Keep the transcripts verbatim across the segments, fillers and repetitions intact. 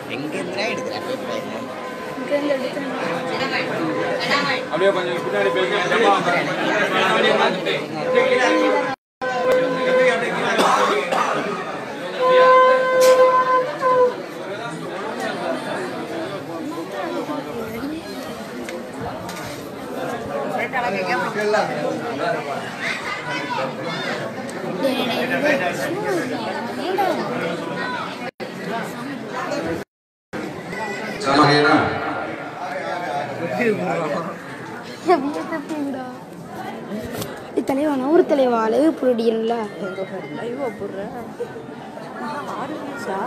அப்படியே கொஞ்சம் பின்னாடி தலைவான ஒரு தலைவா அழகு புரடியன்ல ஐயோ புற ஆறு நிமிஷா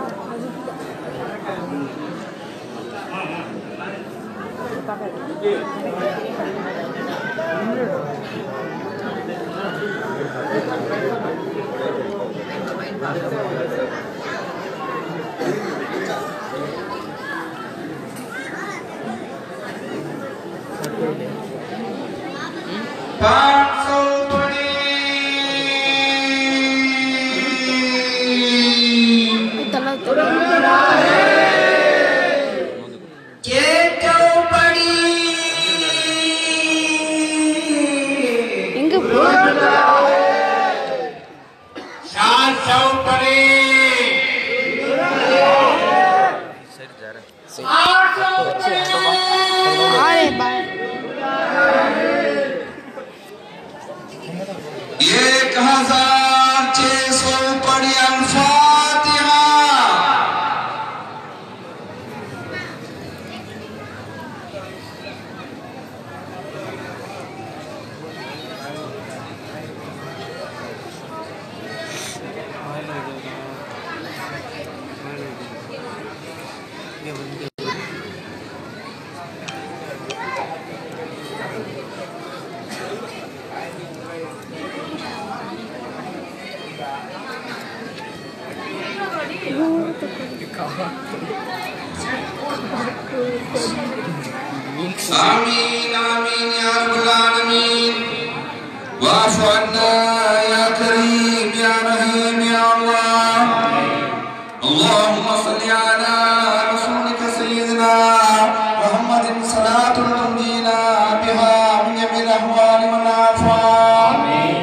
آمين آمين يا رب العالمين واعف عنا يا كريم يا رحيم يا الله اللهم صل على رسولك سيدنا محمد صلاة تنجينا بها من جميع الأهوال والآفات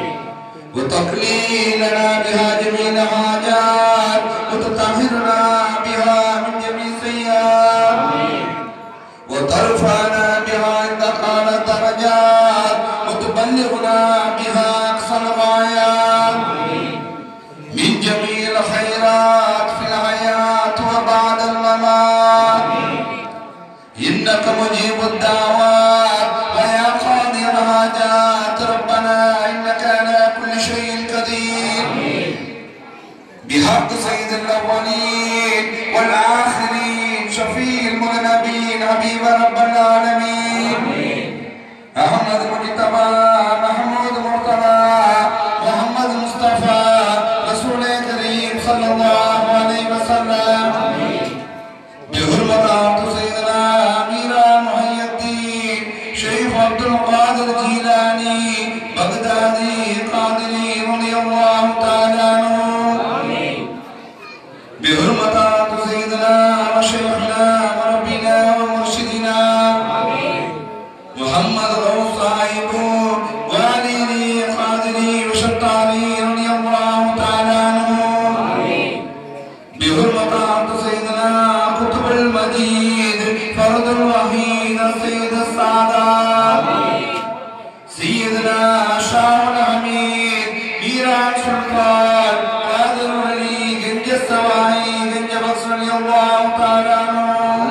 وتقضي لنا بها جميع الحاجات وتطهرنا بها من جميع السيئات وترفعنا بها عندك على الدرجات وتبلغنا بها أقصى الغايات من جميع الخيرات في الحياة وبعد الممات إنك مجيب الدعوات ويا قاضي الحاجات ربنا إنك على كل شيء قدير بحق سيد الأولين والآخرين شفيع المذنبين حبيب رب العالمين أحمد مجتبى محمود مرتضى محمد مصطفى رسول كريم صلى الله عليه وسلم بحرمة سيدنا أمير محي الدين شيخ عبد القادر الجيلاني بغدادي قادري رضي الله تعالى عنه بحرمة سيدنا وشيخنا وربنا ومرشدنا محمد غوث صاحب والدي قادري وشطاري رضي الله تعالى عنه بحرمة سيدنا قطب المجيد فرد الوحيد السيد السعداء سيدنا شاه الحميد ميراج سلطان قادر الولي جنج السواعي جنج بصر رضي الله تعالى عنه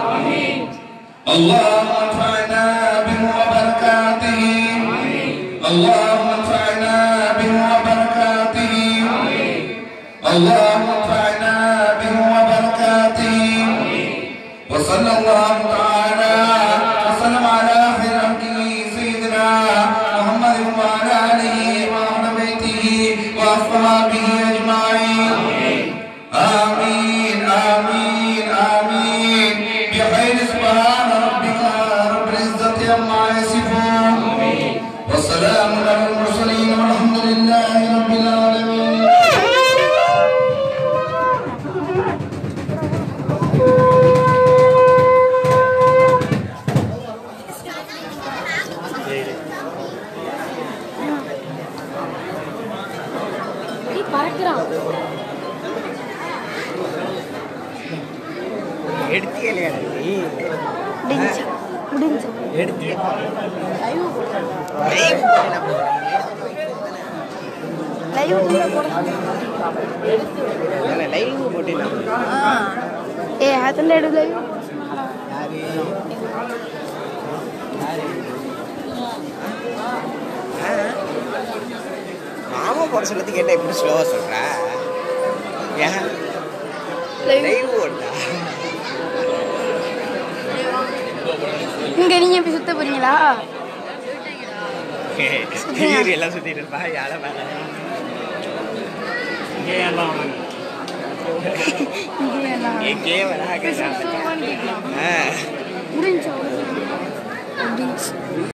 اللهم انفعنا به وبركاته اللهم انفعنا به وبركاته اللهم انفعنا به وبركاته وصلى الله تعالى وسلم على خير خلقه سيدنا محمد وعلى آله وأهل بيته وأصحابه أجمعين آمين آمين آمين بخير سبحان ربك رب العزة عما يصفون والسلام على المرسلين والحمد لله رب العالمين. எடுத்தியே இல்லையா நீ முடிஞ்சு முடிஞ்சு எடுத்தியே லைவ் போட லைவ் போட்டேன் ஏ அதெல்லாம் எடு லைவ் மாமா போட சொல்லது கேட்டா எப்படி ஸ்லோவா சொல்ற ஏன் லைவ் போட்டா இங்க நீங்க போய் சுத்த போறீங்களா திடீர் எல்லாம் சுத்திட்டு இருப்பா யார வேற இங்கே எல்லாம் இங்கே வராங்க